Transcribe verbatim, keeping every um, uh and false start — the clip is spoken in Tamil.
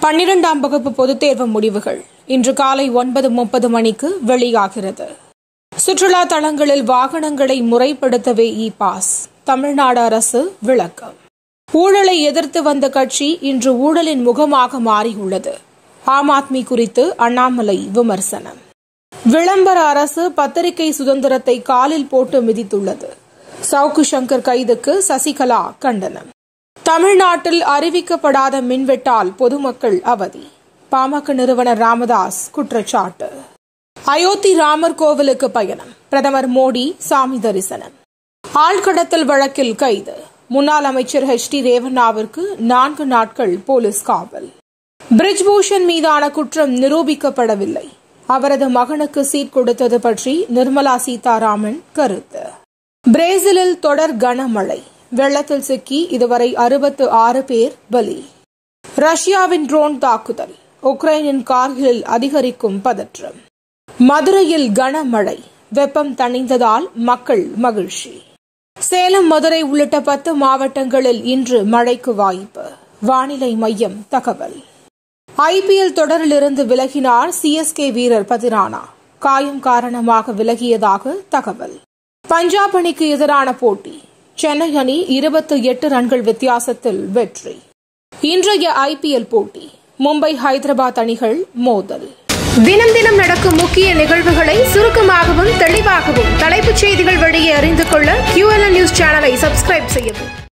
பன்னிரண்டாம் வகுப்பு பொதுத் தேர்வு முடிவுகள் இன்று காலை ஒன்பது முப்பது மணிக்கு வெளியாகிறது. சுற்றுலா தலங்களில் வாகனங்களை முறைப்படுத்தவே இ பாஸ் தமிழ்நாடு அரசு விளக்கம். ஊழலை எதிர்த்து வந்த கட்சி இன்று ஊழலின் முகமாக மாறியுள்ளது. ஆம் ஆத்மி குறித்து அண்ணாமலை விமர்சனம். விளம்பர அரசு பத்திரிகை சுதந்திரத்தை காலில் போட்டு மிதித்துள்ளது. சவுக்கு சங்கர் கைதுக்கு சசிகலா கண்டனம். தமிழ்நாட்டில் அறிவிக்கப்படாத மின்வெட்டால் பொதுமக்கள் அவதி. பாமக நிறுவனர் ராமதாஸ் குற்றச்சாட்டு. அயோத்தி ராமர் கோவிலுக்கு பயணம். பிரதமர் மோடி சாமி தரிசனம். ஆள்கடத்தல் வழக்கில் கைது. முன்னாள் அமைச்சர் எச் டி ரேவண்ணாவிற்கு நான்கு நாட்கள் போலீஸ் காவல். பிரிஜ்பூஷன் மீதான குற்றம் நிரூபிக்கப்படவில்லை. அவரது மகனுக்கு சீட் கொடுத்தது பற்றி நிர்மலா சீதாராமன் கருத்து. பிரேசிலில் தொடர் கனமழை. வெள்ளத்தில் சிக்கி இதுவரை அறுபத்து ஆறு பேர் பலி. ரஷ்யாவின் ட்ரோன் தாக்குதல். உக்ரைனின் கார்கிலில் அதிகரிக்கும் பதற்றம். மதுரையில் கனமழை. வெப்பம் தணிந்ததால் மக்கள் மகிழ்ச்சி. சேலம், மதுரை உள்ளிட்ட பத்து மாவட்டங்களில் இன்று மழைக்கு வாய்ப்பு. வானிலை மையம் தகவல். ஐ பி எல் தொடரிலிருந்து விலகினார் சி எஸ் கே வீரர் பதிரானா. காயம் காரணமாக விலகியதாக தகவல். பஞ்சாப் அணிக்கு எதிரான போட்டி. சென்னை அணி இருபத்தி எட்டு ரன்கள் வித்தியாசத்தில் வெற்றி. இன்றைய ஐ பி எல் போட்டி. மும்பை, ஹைதராபாத் அணிகள் மோதல். தினம் தினம் நடக்கும் முக்கிய நிகழ்வுகளை சுருக்கமாகவும் தெளிவாகவும் தலைப்புச் செய்திகள் வழியே அறிந்து கொள்ள கியூ எல் என் நியூஸ் சேனலை சப்ஸ்கிரைப் செய்யவும்.